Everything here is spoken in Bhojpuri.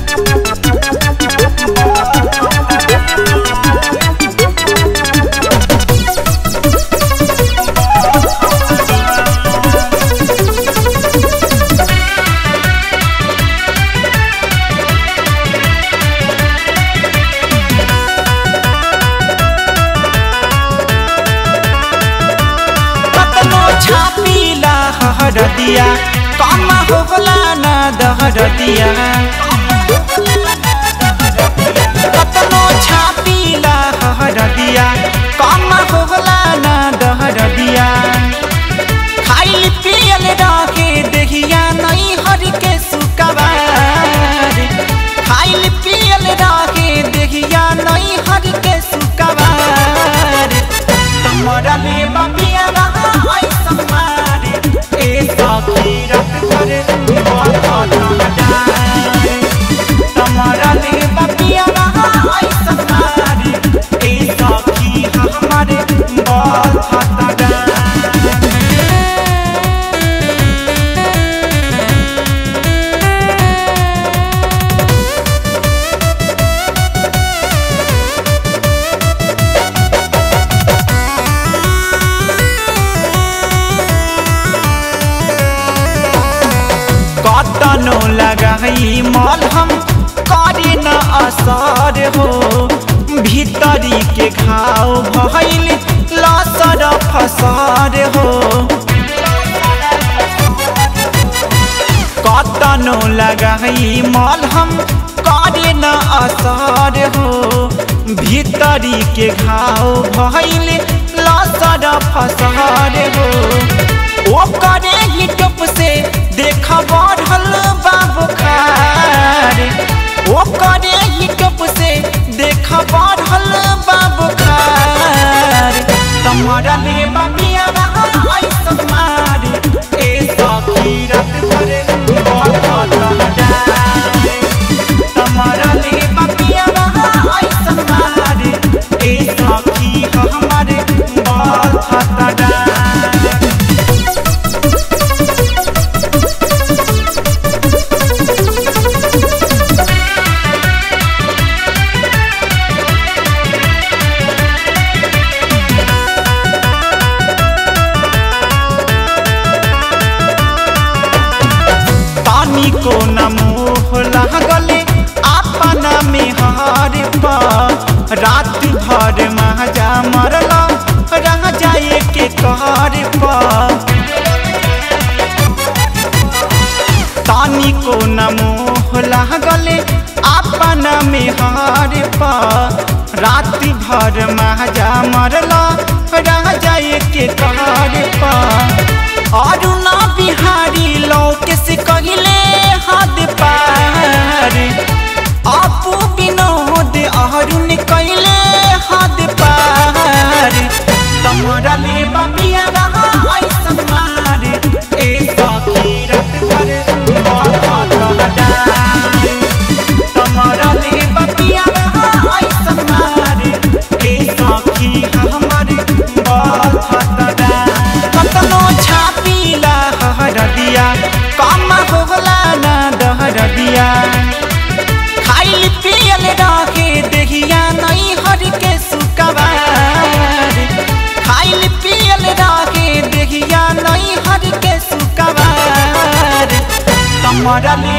दिया कम होला ना दहर दिया कतनो छापीला हर दिया कम होला ना दहर दिया खाइल पियल रखे देखिया नहीं हर के सुकवार खाइल पियल रखे देखिया नहीं हर के सुकवार तमरा ले बबिया तमरा ले बबिया सखी हमारे कतनो लगाई मलहम करे न असर हो भीतरी के घाव भइल लसर फसर हो कतनो लगाई मलहम करे न असर हो भीतरी के घाव भइल लसर फसर हो ओ करे ही टप से देख बढ़ल बुखार ओ करे ही टप से देख बढ़ल बुखार तमरा ले बबिया ऐसन मारे ए सखी रात भरे तमरा ले बबिया ऐसन मारे ए सखी हमारे बहुत को न मोह लागले अपना में हार पा रात भर महाजा मरला रह जाए के कहर पा तानी को न मोह लागले अपना में हार पा रात भर महाजा मरला रह जाए के कहर पा और ना बिहारी लोके से कहिले हाथ पार आपू विनोद अरुण कैले हाथ पार तमरा ले बबिया ऐसन मारे ए सखी रात भरे तमरा ले बबिया ऐसन मारे ए सखी हमारे कतनो छापीला हर दिया कम होला ना दहर दिया खाइल पियल रखे देखिया नहीं हर के सुकवार खाइल पियल रखे देखिया नहीं हर के सुकवार तमरा ले